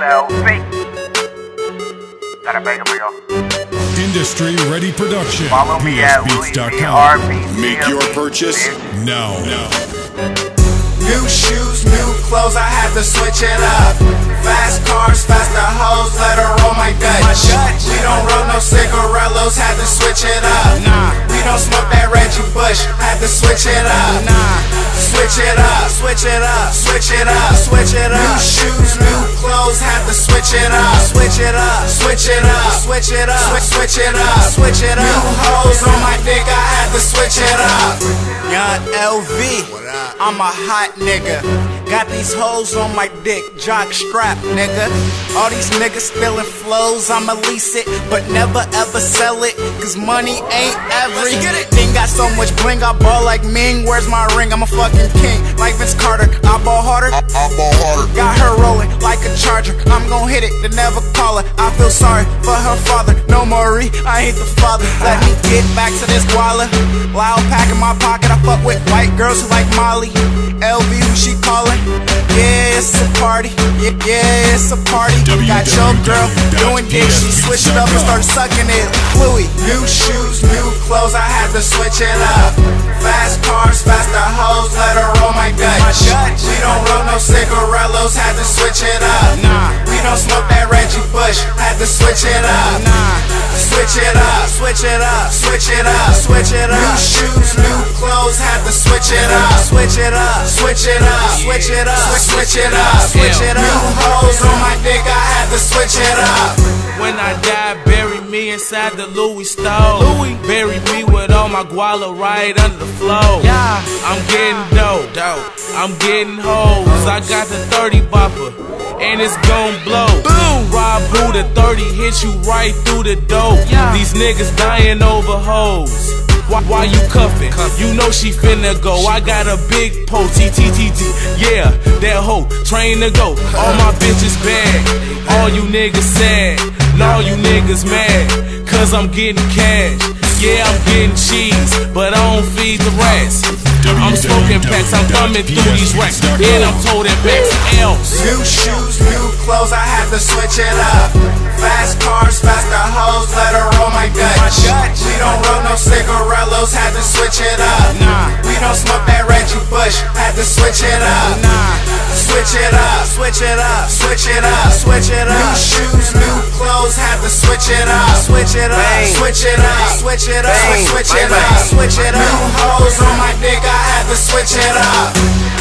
LV. Got a banger for y'all. Industry Ready Production. Follow me at PSBeats.com. Make your purchase now. New shoes, new clothes, I had to switch it up. Fast cars, faster hoes, let her roll my Dutch. We don't roll no cigarellos, had to switch it up. We don't smoke that Reggie Bush, had to switch it up. Switch it up, switch it up, switch it up, switch it up. New shoes, new clothes, had to switch it up. Switch it up, switch it up, switch it up, switch it up, switch it up. New hoes on my dick, I had to switch it up. Young LV, I'm a hot nigga. Got these hoes on my dick, jock strap, nigga. All these niggas stealing flows, I'ma lease it, but never ever sell it, cause money ain't everything. Got so much bling, I ball like Ming. Where's my ring? I'm a fucking king, like Vince Carter. I ball harder, got her rolling like a charger. I'm gon' hit it, then never call her. I feel sorry for her father, no Maury, I ain't the father. Let me get back to this guala. Loud pack in my pocket, I fuck with white girls who like Molly. LV, who she callin'? Yeah, it's a party. Yeah, it's a party. Got your girl doing dick, she switched it up and started sucking it. Louis, new shoes, new clothes, I had to switch it up. Fast cars, faster hoes, let her roll my Dutch. We don't roll no cigarellos, had to switch it up. We don't smoke that Reggie Bush, had to switch it up. Switch it up, switch it up, switch it up, switch it up. New shoes, new clothes, had to switch it up. Switch it up, switch it up, switch it up, switch it up, switch it up. New hoes on my dick, I had to switch it up. When I die, bury me inside the Louis stove. Bury me with all my guala right under the floor. I'm getting dope, I'm getting hoes. I got the 30 bopper, and it's gon' blow. Boom! Rob Boo, the 30 hit you right through the dope. These niggas dying over hoes. Why you cuffin'? You know she finna go. I got a big pole, TTTT. Yeah, that hoe, train to go. All my bitches bad, all you niggas sad, and all you niggas mad, cause I'm getting cash. Yeah, I'm getting cheese, but I don't feed the rats. I'm smoking packs, I'm thumbing through these racks, and I'm toting back else. New shoes, new clothes, I had to switch it up. Fast cars, faster hoes, let her roll my Dutch. We don't roll no cigarellos, had to switch it up. We don't smoke that Reggie Bush, had to switch it up. Switch it up, switch it up, switch it up, switch it up. New shoes, new clothes, had to switch it up. Switch it up, switch it up, switch it up, switch it up, switch it up. New hoes on my dick, I had to switch it up.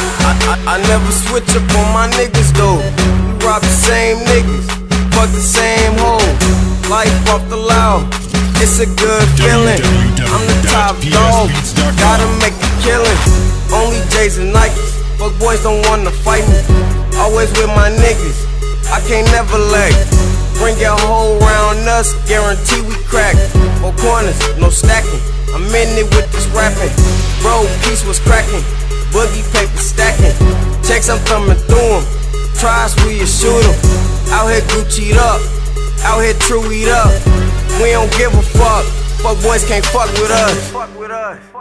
I never switch up on my niggas though. We rob the same niggas, fuck the same hoes. Life off the loud, it's a good feeling. I'm the top dog, gotta make a killing. Only J's and Nikes, fuck boys don't wanna fight me. Always with my niggas, I can't never lag. Bring your whole round us, guarantee we crack. 4 corners, no stacking, I'm in it with this rapping. Bro, piece was cracking, boogie paper stacking. Checks I'm thumbing through them, tries we a shoot 'em. Out here Gucci'd up, out here True'd up. We don't give a fuck, fuck boys can't fuck with us.